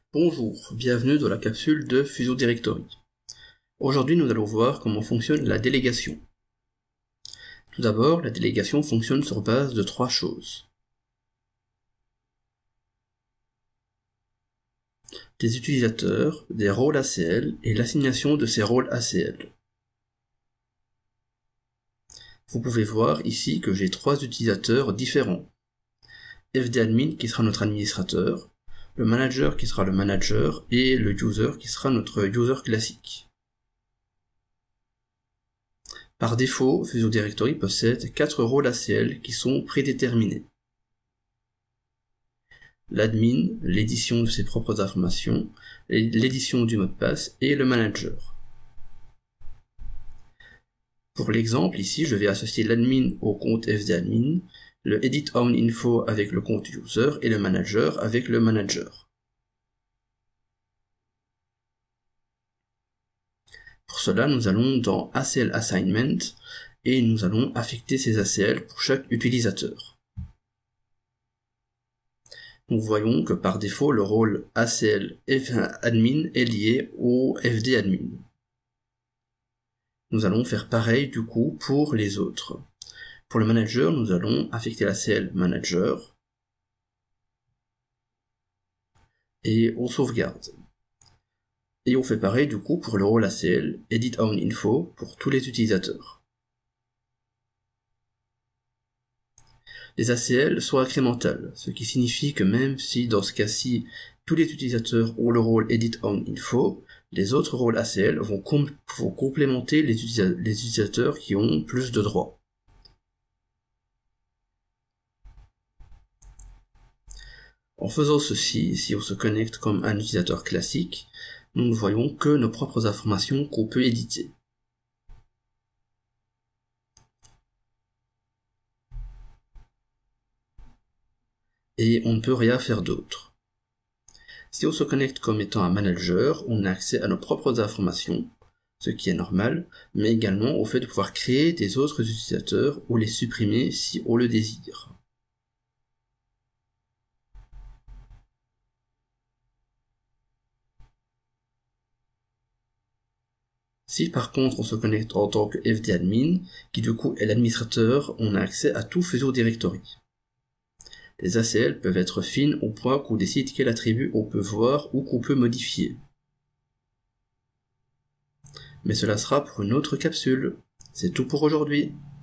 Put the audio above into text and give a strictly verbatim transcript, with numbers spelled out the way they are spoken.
Bonjour, bienvenue dans la capsule de Fuso Directory. Aujourd'hui, nous allons voir comment fonctionne la délégation. Tout d'abord, la délégation fonctionne sur base de trois choses. Des utilisateurs, des rôles A C L et l'assignation de ces rôles A C L. Vous pouvez voir ici que j'ai trois utilisateurs différents. fdadmin qui sera notre administrateur, le manager qui sera le manager et le user qui sera notre user classique. Par défaut, Fuso Directory possède quatre rôles A C L qui sont prédéterminés. L'admin, l'édition de ses propres informations, l'édition du mot de passe et le manager. Pour l'exemple, ici, je vais associer l'admin au compte fdadmin, le edit own info avec le compte user et le manager avec le manager. Pour cela, nous allons dans A C L Assignment et nous allons affecter ces A C L pour chaque utilisateur. Nous voyons que par défaut, le rôle A C L fadmin est lié au fdadmin. Nous allons faire pareil du coup pour les autres. Pour le manager, nous allons affecter l'A C L manager et on sauvegarde. Et on fait pareil du coup pour le rôle A C L edit own info pour tous les utilisateurs. Les A C L sont incrémentales, ce qui signifie que même si dans ce cas-ci tous les utilisateurs ont le rôle edit own info, les autres rôles A C L vont, com vont complémenter les, utilisa les utilisateurs qui ont plus de droits. En faisant ceci, si on se connecte comme un utilisateur classique, nous ne voyons que nos propres informations qu'on peut éditer. Et on ne peut rien faire d'autre. Si on se connecte comme étant un manager, on a accès à nos propres informations, ce qui est normal, mais également au fait de pouvoir créer des autres utilisateurs ou les supprimer si on le désire. Si par contre on se connecte en tant que fdadmin, qui du coup est l'administrateur, on a accès à tout Fuso Directory. Les A C L peuvent être fines au point qu'on décide quel attribut on peut voir ou qu'on peut modifier. Mais cela sera pour une autre capsule. C'est tout pour aujourd'hui.